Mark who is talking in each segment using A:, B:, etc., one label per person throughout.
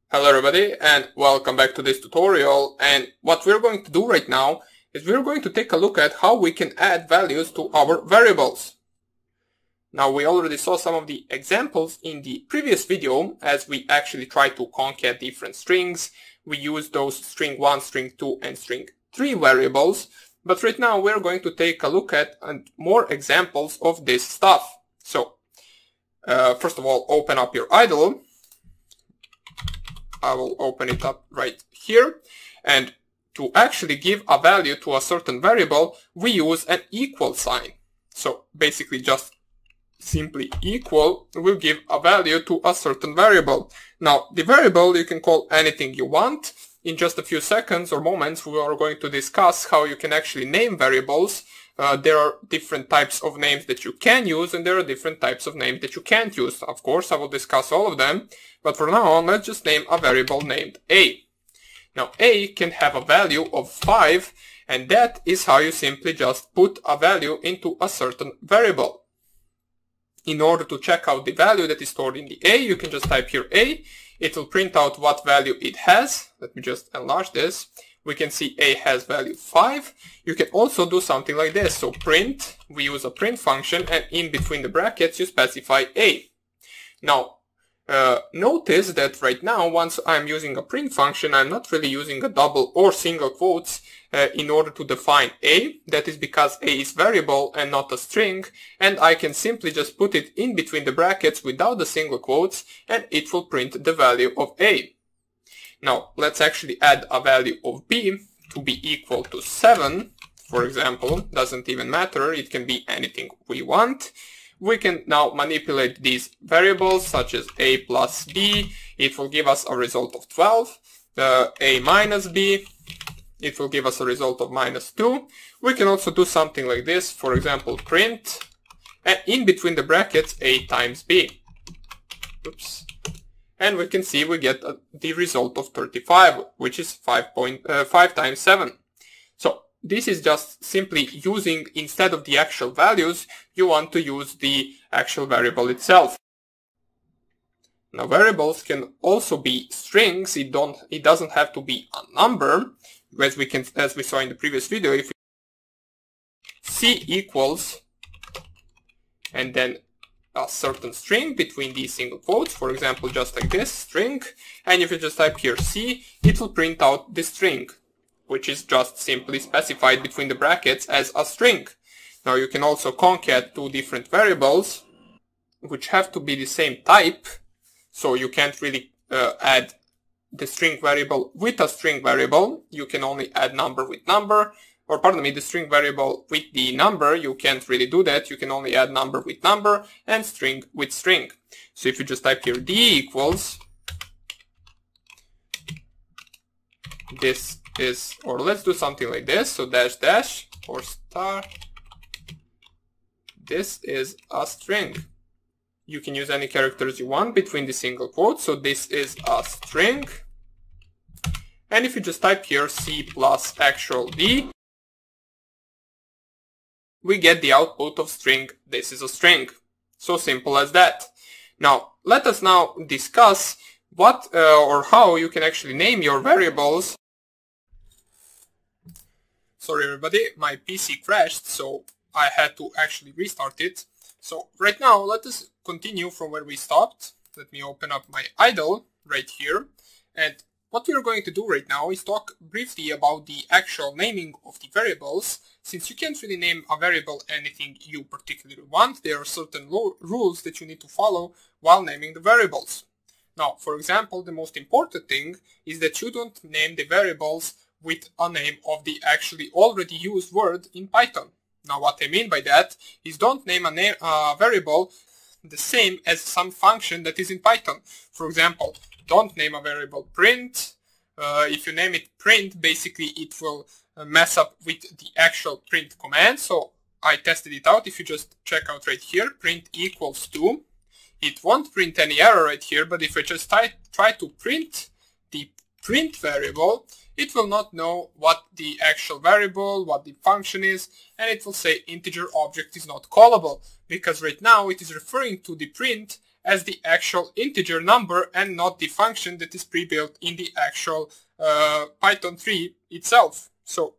A: Hello everybody and welcome back to this tutorial, and what we're going to do right now is we're going to take a look at how we can add values to our variables. Now we already saw some of the examples in the previous video as we actually tried to concat different strings. We used those string 1, string 2 and string 3 variables, but right now we're going to take a look at more examples of this stuff. So first of all, open up your idle. I will open it up right here, and to actually give a value to a certain variable we use an equal sign. So basically just simply equal will give a value to a certain variable. Now the variable you can call anything you want. In just a few seconds or moments we are going to discuss how you can actually name variables. There are different types of names that you can use and there are different types of names that you can't use. Of course I will discuss all of them, but for now on let's just name a variable named a. Now a can have a value of 5, and that is how you simply just put a value into a certain variable. In order to check out the value that is stored in the a, you can just type here a. It will print out what value it has. Let me just enlarge this. We can see a has value 5. You can also do something like this. So print, we use a print function, and in between the brackets you specify a. Now notice that right now once I'm using a print function I'm not really using a double or single quotes in order to define a. That is because a is variable and not a string, and I can simply just put it in between the brackets without the single quotes and it will print the value of a. Now let's actually add a value of b to be equal to 7, for example. Doesn't even matter, it can be anything we want. We can now manipulate these variables such as a plus b. It will give us a result of 12. A minus b, it will give us a result of minus 2. We can also do something like this, for example print, and in between the brackets a times b. Oops. And we can see we get the result of 35, which is 5 times 7. So this is just simply using, instead of the actual values, you want to use the actual variable itself. Now variables can also be strings. It doesn't have to be a number, as we saw in the previous video. If c equals and then a certain string between these single quotes, for example just like this, string, and if you just type here c, it will print out the string, which is just simply specified between the brackets as a string. Now you can also concat two different variables which have to be the same type, so you can't really add the string variable with a string variable. You can only add number with number, or pardon me, the string variable with the number. You can't really do that. You can only add number with number and string with string. So if you just type here d equals, this is, or let's do something like this, so dash dash or star, this is a string. You can use any characters you want between the single quotes, so this is a string. And if you just type here c plus actual d, we get the output of string, this is a string. So simple as that. Now let us now discuss what or how you can actually name your variables. Sorry everybody, my PC crashed, so I had to actually restart it. So right now let us continue from where we stopped. Let me open up my idle right here, and what we are going to do right now is talk briefly about the actual naming of the variables. Since you can't really name a variable anything you particularly want, there are certain rules that you need to follow while naming the variables. Now, for example, the most important thing is that you don't name the variables with a name of the actually already used word in Python. Now what I mean by that is don't name a variable the same as some function that is in Python. For example, don't name a variable print. If you name it print, basically it will mess up with the actual print command. So I tested it out. If you just check out right here, print equals 2, it won't print any error right here, but if I just try to print the print variable, it will not know what the actual variable, what the function is, and it will say integer object is not callable, because right now it is referring to the print as the actual integer number and not the function that is pre-built in the actual Python 3 itself. So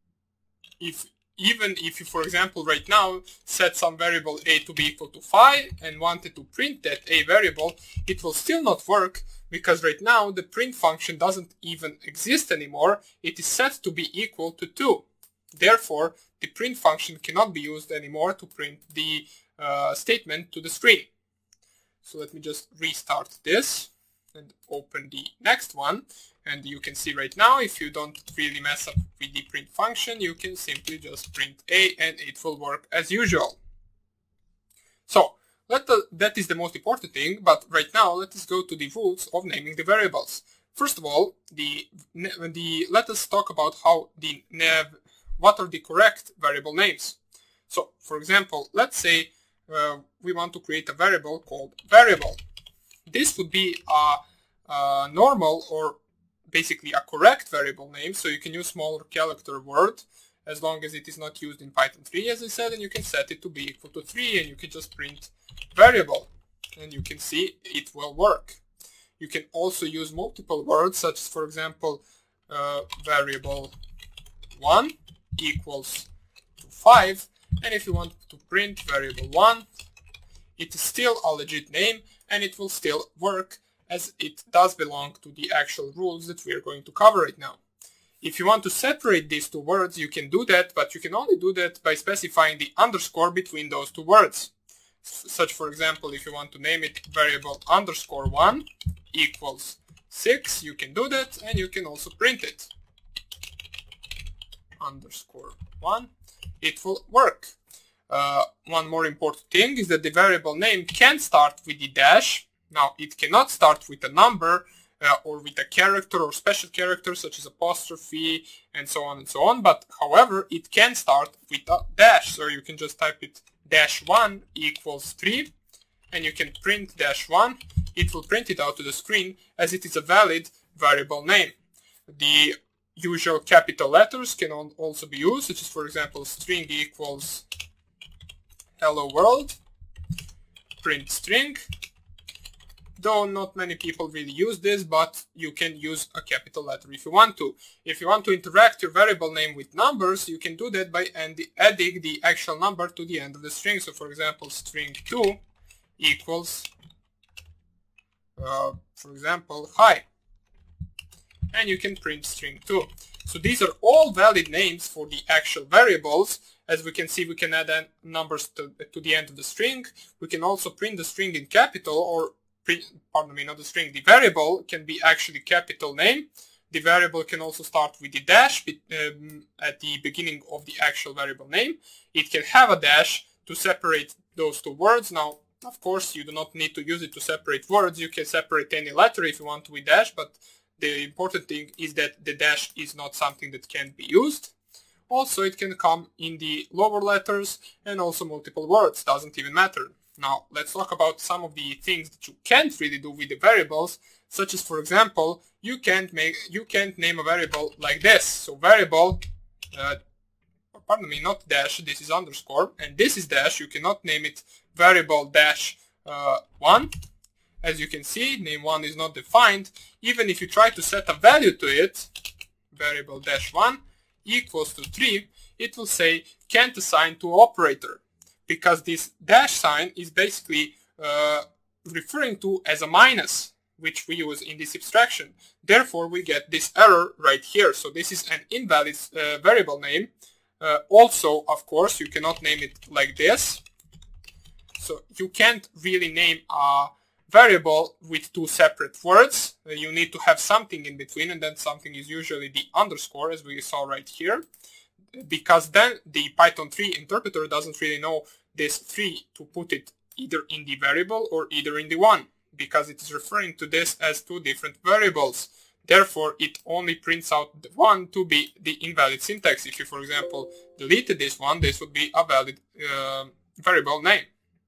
A: even if you, for example, right now set some variable a to be equal to 5 and wanted to print that a variable, it will still not work, because right now the print function doesn't even exist anymore. It is set to be equal to 2. Therefore, the print function cannot be used anymore to print the statement to the screen. So let me just restart this and open the next one. And you can see right now, if you don't really mess up with the print function, you can simply just print a and it will work as usual. So that is the most important thing, but right now let us go to the rules of naming the variables. First of all, let us talk about what are the correct variable names. So, for example, let's say we want to create a variable called variable. This would be a normal or basically a correct variable name, so you can use smaller character word as long as it is not used in Python 3, as I said, and you can set it to be equal to 3 and you can just print variable and you can see it will work. You can also use multiple words, such as, for example, variable 1 equals to 5, and if you want to print variable 1, it is still a legit name and it will still work, as it does belong to the actual rules that we are going to cover right now. If you want to separate these two words, you can do that, but you can only do that by specifying the underscore between those two words. Such, for example, if you want to name it variable underscore 1 equals 6, you can do that, and you can also print it. Underscore 1, it will work. One more important thing is that the variable name can start with the dash. Now, it cannot start with a number or with a character or special character such as apostrophe and so on, but however, it can start with a dash. So you can just type it -1 equals 3 and you can print -1. It will print it out to the screen as it is a valid variable name. The usual capital letters can also be used, such as, for example, string equals hello world, print string. Though not many people really use this, but you can use a capital letter if you want to. If you want to interact your variable name with numbers, you can do that by adding the actual number to the end of the string. So, for example, string 2 equals, for example, hi. And you can print string 2. So these are all valid names for the actual variables. As we can see, we can add numbers to the end of the string. We can also print the string in capital, or pardon me, not the string. The variable can be actually capital name. The variable can also start with the dash at the beginning of the actual variable name. It can have a dash to separate those two words. Now, of course, you do not need to use it to separate words. You can separate any letter if you want to with dash, but the important thing is that the dash is not something that can be used. Also, it can come in the lower letters and also multiple words. Doesn't even matter. Now, let's talk about some of the things that you can't really do with the variables, such as, for example, you can't name a variable like this. So variable, pardon me, not dash, this is underscore, and this is dash. You cannot name it variable dash 1. As you can see, name 1 is not defined. Even if you try to set a value to it, variable dash 1 equals to 3, it will say can't assign to operator, because this dash sign is basically referring to as a minus, which we use in this abstraction. Therefore, we get this error right here. So this is an invalid variable name. Also, of course, you cannot name it like this. So you can't really name a variable with two separate words. You need to have something in between, and then something is usually the underscore, as we saw right here, because then the Python 3 interpreter doesn't really know this 3 to put it either in the variable or either in the 1, because it is referring to this as two different variables. Therefore, it only prints out the 1 to be the invalid syntax. If you, for example, deleted this one, this would be a valid variable name.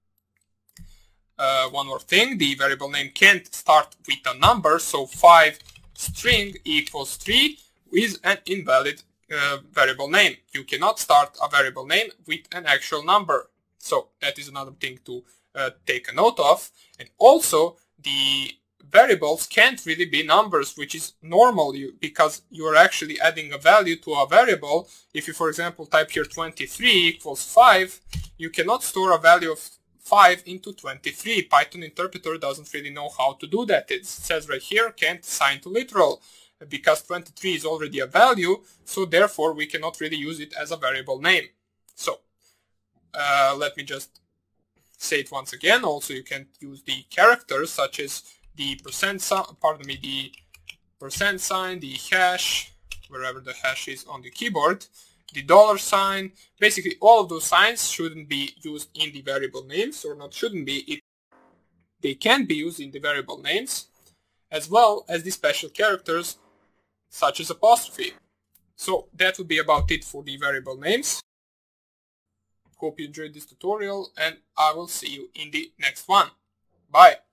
A: One more thing, the variable name can't start with a number, so 5 string equals 3 is an invalid variable name. You cannot start a variable name with an actual number. So that is another thing to take a note of. And also the variables can't really be numbers, which is normal because you are actually adding a value to a variable. If you, for example, type here 23 equals 5, you cannot store a value of 5 into 23. Python interpreter doesn't really know how to do that. It says right here, can't assign to literal, because 23 is already a value, so therefore we cannot really use it as a variable name. So let me just say it once again. Also, you can use the characters such as the the percent sign, the hash, wherever the hash is on the keyboard, the $sign. Basically, all of those signs shouldn't be used in the variable names, or not shouldn't be. They can be used in the variable names, as well as the special characters such as apostrophe. So that would be about it for the variable names. Hope you enjoyed this tutorial, and I will see you in the next one. Bye!